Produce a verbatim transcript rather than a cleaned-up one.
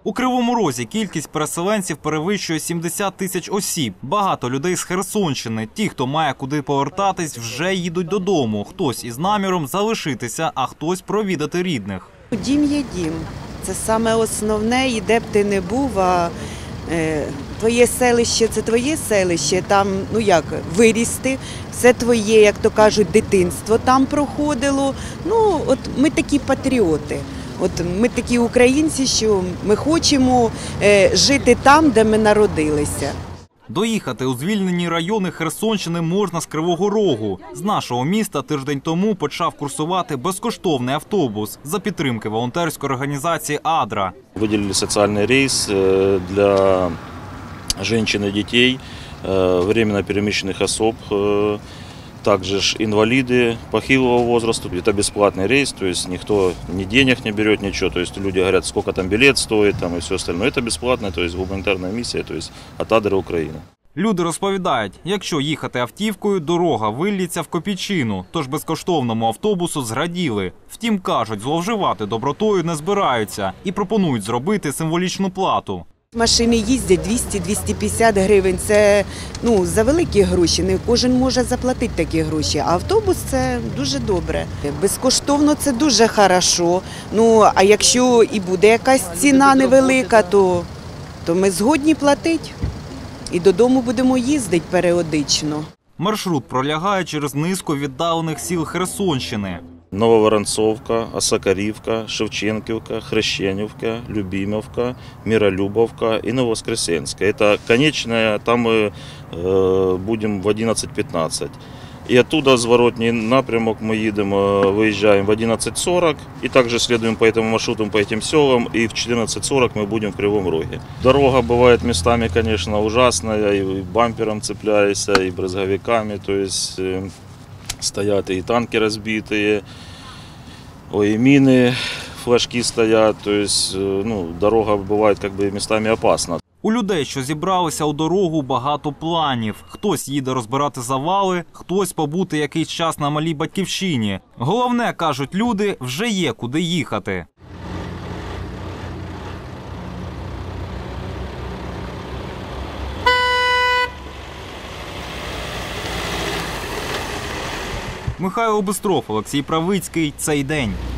У Кривому Розі кількість переселенців перевищує сімдесят тисяч осіб. Багато людей з Херсонщини. Ті, хто має куди повертатись, вже їдуть додому. Хтось із наміром залишитися, а хтось провідати рідних. Дім є дім. Це саме основне, і де б ти не був, а е, твоє селище – це твоє селище, там, ну як, вирісти, все твоє, як то кажуть, дитинство там проходило. Ну, от ми такі патріоти. От ми такі українці, що ми хочемо е, жити там, де ми народилися. Доїхати у звільнені райони Херсонщини можна з Кривого Рогу. З нашого міста тиждень тому почав курсувати безкоштовний автобус за підтримки волонтерської організації «Адра». Виділили соціальний рейс для жінок і дітей, временно переміщених осіб, також инвалиды похилого возраста. Это бесплатный рейс, то есть никто ни денег не берет, ничего. То есть люди говорят, сколько там билет стоит там, и все остальное. Это бесплатно, то есть гуманитарная миссия, то есть от Адри України. Люди розповідають, якщо їхати автівкою, дорога виллється в копійчину, тож безкоштовному автобусу зраділи. Втім, кажуть, зловживати добротою не збираються і пропонують зробити символічну плату. Машини їздять двісті - двісті п'ятдесят гривень, це ну, за великі гроші, не кожен може заплатити такі гроші, а автобус – це дуже добре. Безкоштовно – це дуже хорошо, ну, а якщо і буде якась ціна невелика, то, то ми згодні платити і додому будемо їздити періодично. Маршрут пролягає через низку віддалених сіл Херсонщини. Нововоронцовка, Осакарівка, Шевченківка, Хрещенівка, Любимовка, Миролюбовка и Нововоскресенская. Это конечная, там мы э, будем в одиннадцать пятнадцать. И оттуда, зворотний напрямок, мы едем, выезжаем в одиннадцать сорок и также следуем по этому маршруту, по этим селам, и в четырнадцать сорок мы будем в Кривом Роге. Дорога бывает местами, конечно, ужасная, и бампером цепляешься, и брызговиками, то есть э, стоят и танки разбитые, ой, и мины, флажки стоят, то есть ну, дорога бывает как бы местами опасна. У людей, що зібралися у дорогу, багато планів. Хтось їде розбирати завали, хтось побути якийсь час на малій батьківщині. Головне, кажуть люди, вже є куди їхати. Михайло Бистров, Олексій Правицький. Цей день.